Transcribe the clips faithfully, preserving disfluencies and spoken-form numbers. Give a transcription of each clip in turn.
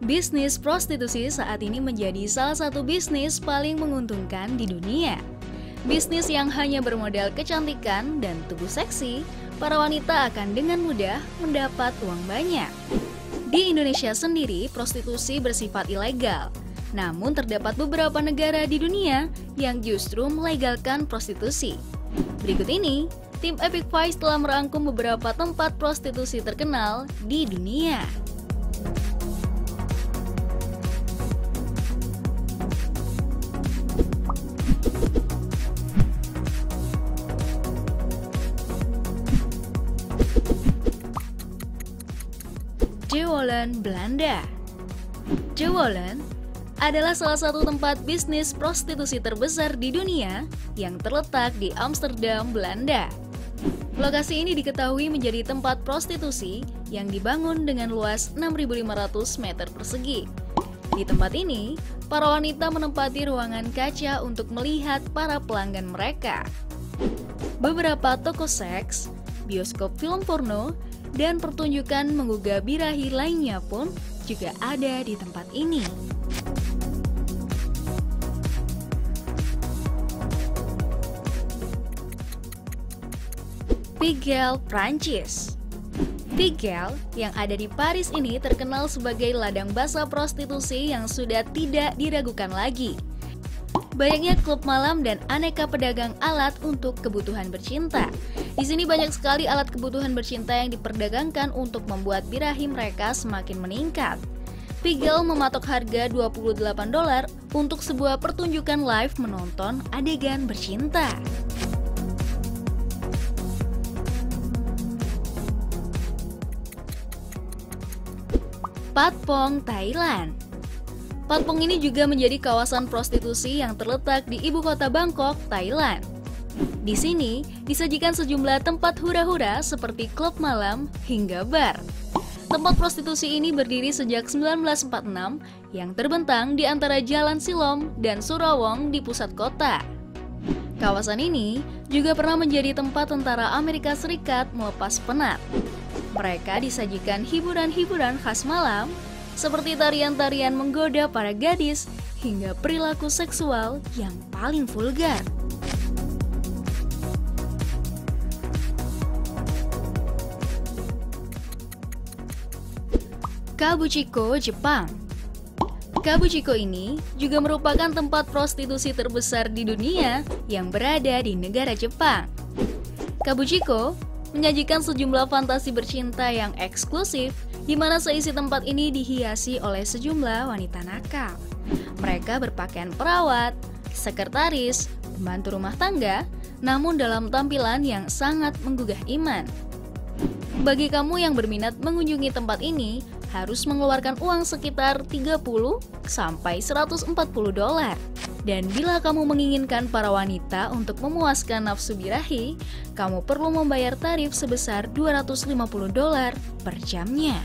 Bisnis prostitusi saat ini menjadi salah satu bisnis paling menguntungkan di dunia. Bisnis yang hanya bermodal kecantikan dan tubuh seksi, para wanita akan dengan mudah mendapat uang banyak. Di Indonesia sendiri, prostitusi bersifat ilegal. Namun terdapat beberapa negara di dunia yang justru melegalkan prostitusi. Berikut ini, tim Epic Vice telah merangkum beberapa tempat prostitusi terkenal di dunia. Zeewolde, Belanda. Zeewolde adalah salah satu tempat bisnis prostitusi terbesar di dunia yang terletak di Amsterdam, Belanda. Lokasi ini diketahui menjadi tempat prostitusi yang dibangun dengan luas enam ribu lima ratus meter persegi. Di tempat ini, para wanita menempati ruangan kaca untuk melihat para pelanggan mereka. Beberapa toko seks, bioskop film porno, dan pertunjukan menggugah birahi lainnya pun juga ada di tempat ini. Pigalle, Prancis. Pigalle yang ada di Paris ini terkenal sebagai ladang basah prostitusi yang sudah tidak diragukan lagi. Banyaknya klub malam dan aneka pedagang alat untuk kebutuhan bercinta. Di sini banyak sekali alat kebutuhan bercinta yang diperdagangkan untuk membuat birahi mereka semakin meningkat. Pigalle mematok harga dua puluh delapan dolar untuk sebuah pertunjukan live menonton adegan bercinta. Patpong, Thailand. Patpong ini juga menjadi kawasan prostitusi yang terletak di ibu kota Bangkok, Thailand. Di sini disajikan sejumlah tempat hura-hura seperti klub malam hingga bar. Tempat prostitusi ini berdiri sejak seribu sembilan ratus empat puluh enam yang terbentang di antara Jalan Silom dan Surawong di pusat kota. Kawasan ini juga pernah menjadi tempat tentara Amerika Serikat melepas penat. Mereka disajikan hiburan-hiburan khas malam seperti tarian-tarian menggoda para gadis hingga perilaku seksual yang paling vulgar. Kabukicho, Jepang. Kabukicho ini juga merupakan tempat prostitusi terbesar di dunia yang berada di negara Jepang. Kabukicho menyajikan sejumlah fantasi bercinta yang eksklusif, di mana seisi tempat ini dihiasi oleh sejumlah wanita nakal. Mereka berpakaian perawat, sekretaris, pembantu rumah tangga, namun dalam tampilan yang sangat menggugah iman. Bagi kamu yang berminat mengunjungi tempat ini, harus mengeluarkan uang sekitar tiga puluh sampai seratus empat puluh dolar. Dan bila kamu menginginkan para wanita untuk memuaskan nafsu birahi, kamu perlu membayar tarif sebesar dua ratus lima puluh dolar per jamnya.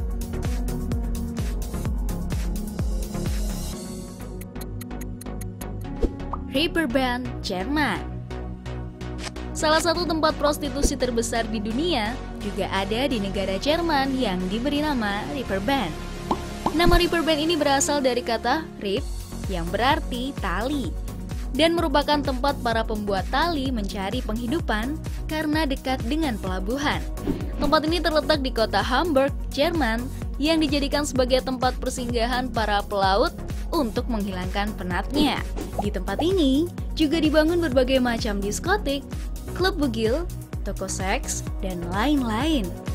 Reeperbahn, Jerman. Salah satu tempat prostitusi terbesar di dunia juga ada di negara Jerman yang diberi nama Reeperbahn. Nama Reeperbahn ini berasal dari kata Reep yang berarti tali dan merupakan tempat para pembuat tali mencari penghidupan karena dekat dengan pelabuhan. Tempat ini terletak di kota Hamburg, Jerman yang dijadikan sebagai tempat persinggahan para pelaut untuk menghilangkan penatnya. Di tempat ini juga dibangun berbagai macam diskotik, klub bugil, toko seks, dan lain-lain.